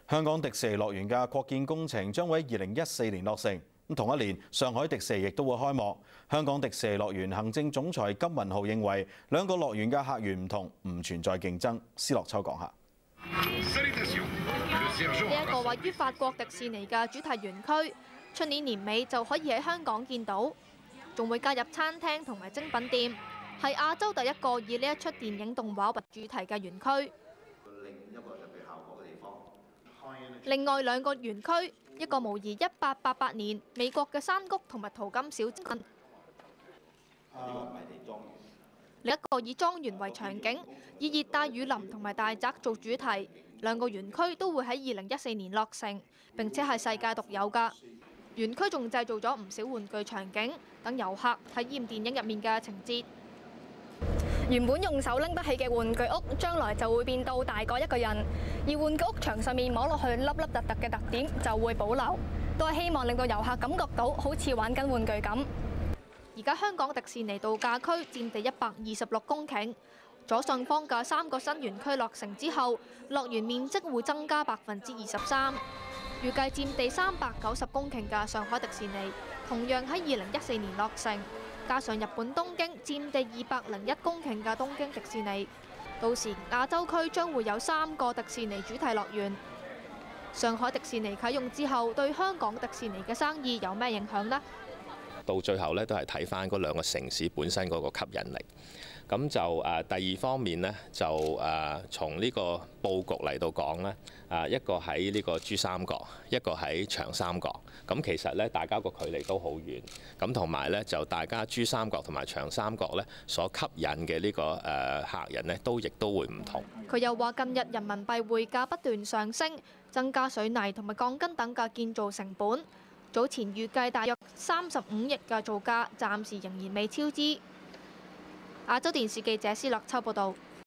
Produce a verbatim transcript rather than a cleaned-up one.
香港迪士尼樂園嘅擴建工程將會喺二零一四年落成。咁同一年，上海迪士尼亦都會開幕。香港迪士尼樂園行政總裁金文浩認為，兩個樂園嘅客源唔同，唔存在競爭。施樂秋講下。 呢一個位於法國迪士尼嘅主題園區，出年年尾就可以喺香港見到，仲會加入餐廳同埋精品店，係亞洲第一個以呢一出電影動畫為主題嘅園區。另外兩個園區，一個模擬一八八八年美國嘅山谷同埋淘金小鎮，另一個以莊園為場景，以熱帶雨林同埋大宅做主題。兩個園區都會喺二零一四年落成，並且係世界獨有㗎。園區仲製造咗唔少玩具場景，等遊客體驗電影入面嘅情節。 原本用手拎得起嘅玩具屋，將來就會變到大過一個人。而玩具屋牆上面摸落去粒粒突突嘅特點就會保留，都係希望令到遊客感覺到好似玩緊玩具咁。 而家香港迪士尼度假區佔地一百二十六公頃，左上方嘅三個新園區落成之後，樂園面積會增加百分之二十三。預計佔地三百九十公頃嘅上海迪士尼，同樣喺二零一四年落成。加上日本東京佔地二百零一公頃嘅東京迪士尼，到時亞洲區將會有三個迪士尼主題樂園。上海迪士尼啟用之後，對香港迪士尼嘅生意有咩影響呢？ 到最後咧，都係睇翻嗰兩個城市本身嗰個吸引力。咁就誒第二方面呢，就誒從呢個佈局嚟到講呢，誒一個喺呢個珠三角，一個喺長三角。咁其實呢，大家個距離都好遠。咁同埋呢，就大家珠三角同埋長三角呢所吸引嘅呢個誒客人呢，都亦都會唔同。 佢又話：近日人民幣匯價不斷上升，增加水泥同埋鋼筋等嘅建造成本。早前預計大約三十五億嘅造價，暫時仍然未超支。亞洲電視記者施樂秋報導。